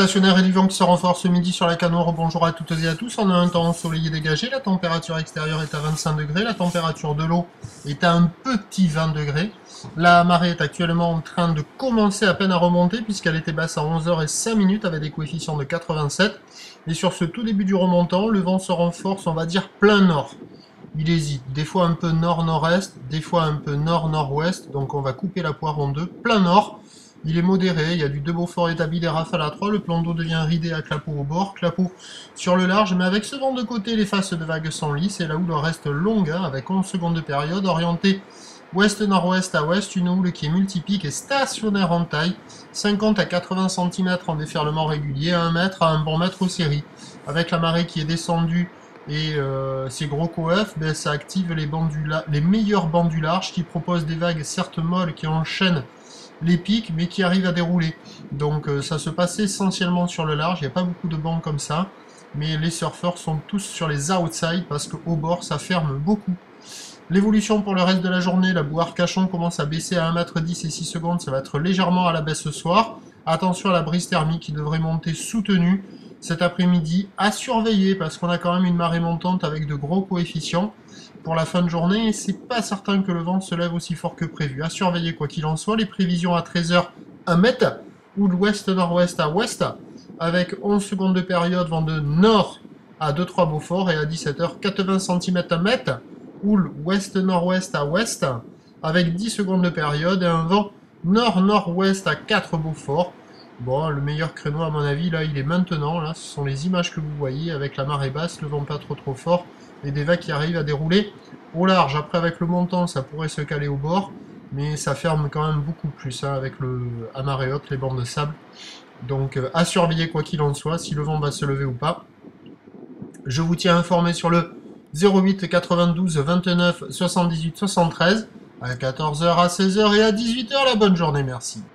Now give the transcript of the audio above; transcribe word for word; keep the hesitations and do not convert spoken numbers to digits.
stationnaire et du vent qui se renforce ce midi sur la Canour. Bonjour à toutes et à tous. On a un temps ensoleillé dégagé. La température extérieure est à vingt-cinq degrés. La température de l'eau est à un petit vingt degrés. La marée est actuellement en train de commencer à peine à remonter puisqu'elle était basse à onze heures zéro cinq minutes avec des coefficients de quatre-vingt-sept. Et sur ce tout début du remontant, le vent se renforce, on va dire plein nord. Il hésite, des fois un peu nord-nord-est, des fois un peu nord-nord-ouest. Donc on va couper la poire en deux. Plein nord. Il est modéré, il y a du deux Beaufort établi, des rafales à trois, le plan d'eau devient ridé à clapot au bord, clapot sur le large, mais avec ce vent de côté, les faces de vagues sont lisses, et la houle reste longue, hein, avec onze secondes de période, orientée ouest-nord-ouest à ouest, une houle qui est multipique et stationnaire en taille, cinquante à quatre-vingts centimètres en déferlement régulier, à un mètre à un bon mètre aux séries. Avec la marée qui est descendue et euh, ces gros coefs, ben, ça active les, bancs du les meilleurs bancs du large qui proposent des vagues certes molles qui enchaînent les pics, mais qui arrivent à dérouler. Donc euh, ça se passe essentiellement sur le large, il n'y a pas beaucoup de bancs comme ça, mais les surfeurs sont tous sur les outside parce qu'au bord ça ferme beaucoup. L'évolution pour le reste de la journée, la boue Arcachon commence à baisser à un mètre dix et six secondes, ça va être légèrement à la baisse ce soir. Attention à la brise thermique qui devrait monter soutenue cet après-midi, à surveiller parce qu'on a quand même une marée montante avec de gros coefficients pour la fin de journée, et c'est pas certain que le vent se lève aussi fort que prévu. À surveiller quoi qu'il en soit, les prévisions à treize heures, un mètre, ou de ouest-nord-ouest à ouest, avec onze secondes de période, vent de nord à deux trois Beaufort, et à dix-sept heures, quatre-vingts centimètres, un mètre, houle ouest-nord-ouest à ouest, avec dix secondes de période, et un vent nord-nord-ouest à quatre Beaufort. Bon, le meilleur créneau à mon avis, là, il est maintenant, là, ce sont les images que vous voyez, avec la marée basse, le vent pas trop trop fort, et des vagues qui arrivent à dérouler au large. Après, avec le montant, ça pourrait se caler au bord, mais ça ferme quand même beaucoup plus, hein, avec le à marée haute, les bancs de sable. Donc, euh, à surveiller quoi qu'il en soit, si le vent va se lever ou pas. Je vous tiens informé sur le zéro huit quatre-vingt-douze vingt-neuf soixante-dix-huit soixante-treize, à quatorze heures, à seize heures et à dix-huit heures. La bonne journée, merci.